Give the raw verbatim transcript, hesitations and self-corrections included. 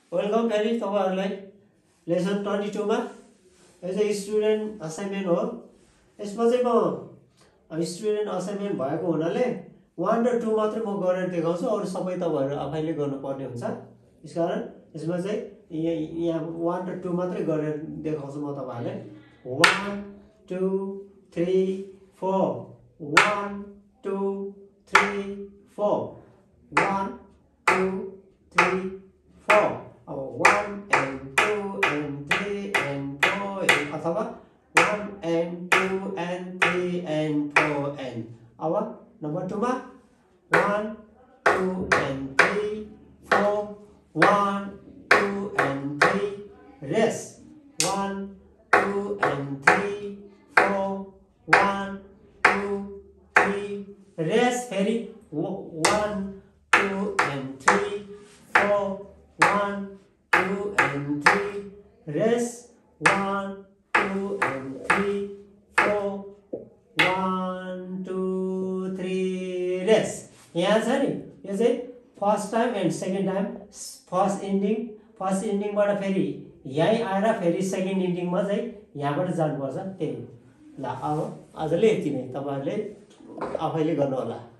Welcome फेरि तपाईहरुलाई lesson बाइस मा यो चाहिँ स्टुडेन्ट असाइनमेन्ट हो। यसमा चाहिँ म स्टुडेन्ट असाइनमेन्ट भएको हुनाले एक र दुई मात्रै म गरेर देखाउँछु, अरु सबै तपाईहरु आफैले गर्नुपर्ने हुन्छ। त्यसकारण यसमा चाहिँ यहाँ एक र दुई मात्रै गरेर देखाउँछु म तपाईहरुलाई। एक दुई तीन चार एक दुई तीन चार एक दुई तीन चार अब one and two and three and four and अथवा one and two and three and four and अब नम्बर two मा one two and three four one two and three rest one two and three four one two three rest फेरि one two and three four one two and three rest one two and three four one two three rest। यहाँ छ नि यो चाहिँ first time and second time, first ending first इन्डिङबाट फेरि यही आएर फेरि सेकेन्ड इन्डिङमा चाहिँ यहाँबाट जानुपर्छ। त्यही ल अब आजले यति नै, तपाईहरुले आफैले गर्नु होला।